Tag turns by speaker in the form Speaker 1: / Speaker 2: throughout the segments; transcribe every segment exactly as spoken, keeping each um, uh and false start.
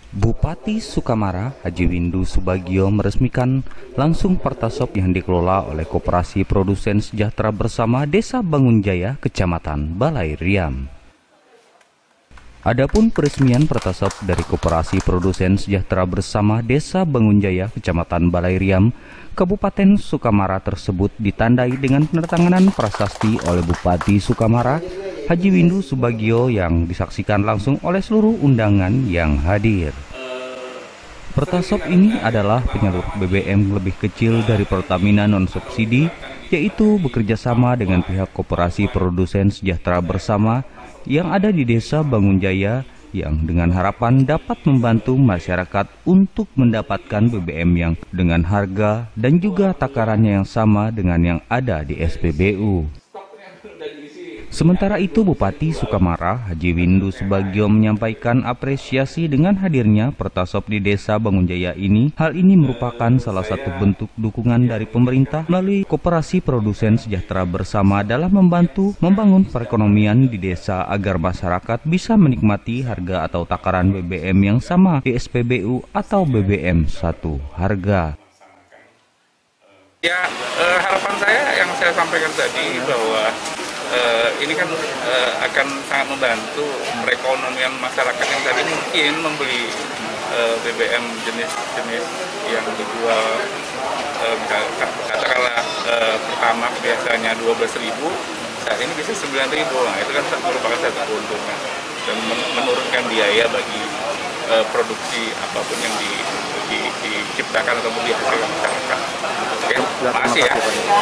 Speaker 1: Bupati Sukamara, Haji Windu Subagio meresmikan langsung Pertasop yang dikelola oleh Koperasi Produsen Sejahtera Bersama Desa Bangunjaya, Kecamatan Balai Riam. Adapun peresmian Pertasop dari Koperasi Produsen Sejahtera Bersama Desa Bangunjaya, Kecamatan Balai Riam, Kabupaten Sukamara tersebut ditandai dengan peneretanganan prasasti oleh Bupati Sukamara, Haji Windu Subagio, yang disaksikan langsung oleh seluruh undangan yang hadir. Pertasop ini adalah penyalur B B M lebih kecil dari Pertamina non-subsidi, yaitu bekerja sama dengan pihak Koperasi Produsen Sejahtera Bersama yang ada di Desa Bangunjaya, yang dengan harapan dapat membantu masyarakat untuk mendapatkan B B M yang dengan harga dan juga takarannya yang sama dengan yang ada di S P B U. Sementara itu, Bupati Sukamara, Haji Windu Subagio, menyampaikan apresiasi dengan hadirnya Pertasop di Desa Bangunjaya ini. Hal ini merupakan salah satu bentuk dukungan dari pemerintah melalui Koperasi Produsen Sejahtera Bersama dalam membantu membangun perekonomian di desa agar masyarakat bisa menikmati harga atau takaran B B M yang sama di S P B U atau B B M satu harga.
Speaker 2: Ya, eh, harapan saya yang saya sampaikan tadi bahwa Uh, ini kan uh, akan sangat membantu perekonomian masyarakat yang tadi mungkin membeli uh, B B M jenis-jenis yang dijual uh, katakanlah uh, pertama biasanya dua belas ribu, saat ini bisa sembilan ribu. Nah, itu kan merupakan satu keuntungan dan menurunkan biaya bagi uh, produksi apapun yang di, di, diciptakan atau dihasilkan masyarakat. Oke, terima kasih ya.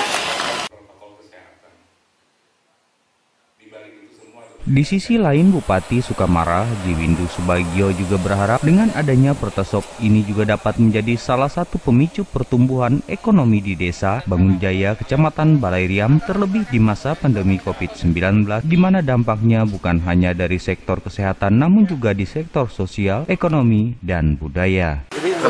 Speaker 1: Di sisi lain, Bupati Sukamara, Haji Windu Subagio, juga berharap dengan adanya Pertasop ini juga dapat menjadi salah satu pemicu pertumbuhan ekonomi di Desa Bangunjaya, Kecamatan Balai Riam, terlebih di masa pandemi COVID sembilan belas, di mana dampaknya bukan hanya dari sektor kesehatan, namun juga di sektor sosial, ekonomi, dan budaya.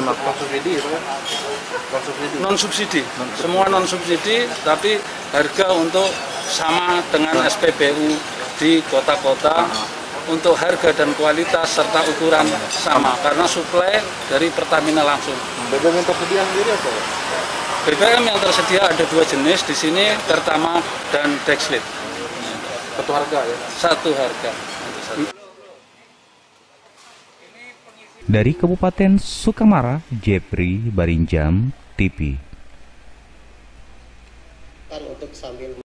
Speaker 3: Non-subsidi, semua non-subsidi, tapi harga untuk sama dengan S P B U di kota-kota, untuk harga dan kualitas serta ukuran sama karena suplai dari Pertamina langsung.
Speaker 4: B B M yang tersedia sendiri apa?
Speaker 3: B B M yang tersedia ada dua jenis di sini, Pertama dan Dexlit.
Speaker 4: Satu harga ya?
Speaker 3: Satu harga.
Speaker 1: Dari Kabupaten Sukamara, Jepri Barinjam, T V.
Speaker 5: Untuk sambil